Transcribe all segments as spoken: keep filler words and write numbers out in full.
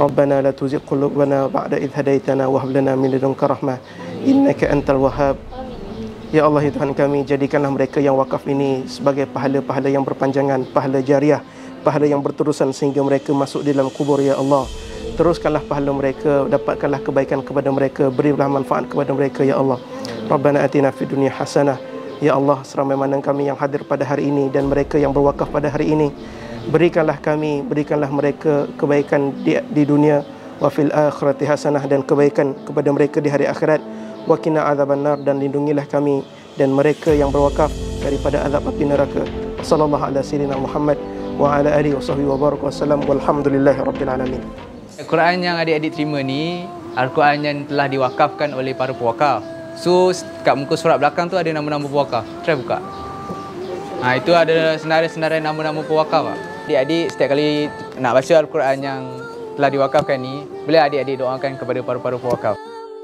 Rabbana la tuzigh qulubana ba'da idh hadaitana wa hab lana min ladunka rahmah innaka antal wahhab. Ya Allah, ya Tuhan kami, jadikanlah mereka yang wakaf ini sebagai pahala-pahala yang berpanjangan, pahala jariah, pahala yang berterusan sehingga mereka masuk di dalam kubur, ya Allah. Teruskanlah pahala mereka, dapatkanlah kebaikan kepada mereka, berilah manfaat kepada mereka, ya Allah. Rabbana atina fid dunya hasanah. Ya Allah, seramai mana kami yang hadir pada hari ini dan mereka yang berwakaf pada hari ini, berikanlah kami, berikanlah mereka kebaikan di, di dunia, wa fil akhirati hasanah, dan kebaikan kepada mereka di hari akhirat. Wa qina adzabannar, dan lindungilah kami dan mereka yang berwakaf daripada azab api neraka. Sallallahu ala sayyidina Muhammad wa ala alihi wasahbihi wa baraka wasallam walhamdulillahi rabbil alamin. Al-Quran yang adik-adik terima ni Al-Quran yang telah diwakafkan oleh para pewakaf. So kat muka surat belakang tu ada nama-nama pewakaf. Try buka. Ha, itu ada senarai-senarai nama-nama pewakaf. Adik-adik setiap kali nak baca Al-Quran yang telah diwakafkan ni, boleh adik-adik doakan kepada para-para pewakaf.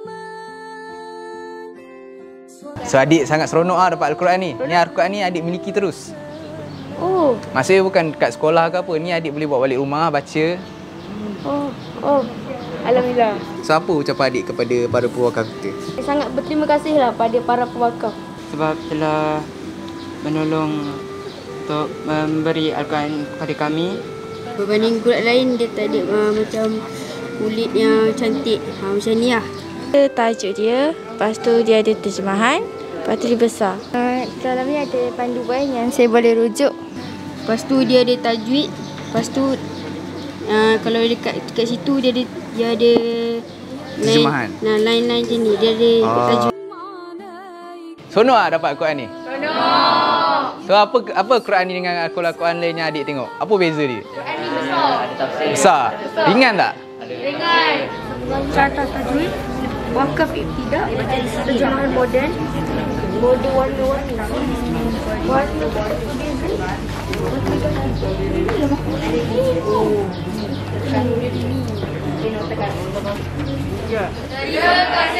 So adik sangat seronok lah dapat Al-Quran ni. Ni Al-Quran ni adik miliki terus. Oh. Maksudnya bukan kat sekolah ke apa. Ni adik boleh bawa balik rumah, baca. Oh. Oh. Alhamdulillah. So apa ucapan adik kepada para pewakaf kita? Saya sangat berterima kasihlah pada para pewakaf. Sebab telah menolong untuk memberi Al-Quran kepada kami. Berbanding Quran lain, dia tak ada uh, macam kulit yang cantik. Ha, macam ni lah. Tajuk dia, lepas tu dia ada terjemahan, lepas tu dia besar. Uh, dalam ni ada panduan yang saya boleh rujuk. Lepas tu dia ada tajwid. Lepas tu uh, kalau dekat, dekat situ dia ada, dia ada terjemahan. Nah, line-line macam ni. Dia ada ah. tajwid. Seronok tak dapat Al-Quran ni? Seronok! So apa apa Quran ni dengan Al-Quran lain yang adik tengok? Apa beza dia? Quran ni besar. Besar? Ringan tak? Ringan. Carta tajwid, wakaf ibtidak, terjemahan moden, mode warna-warni. Warna-warni. Ya.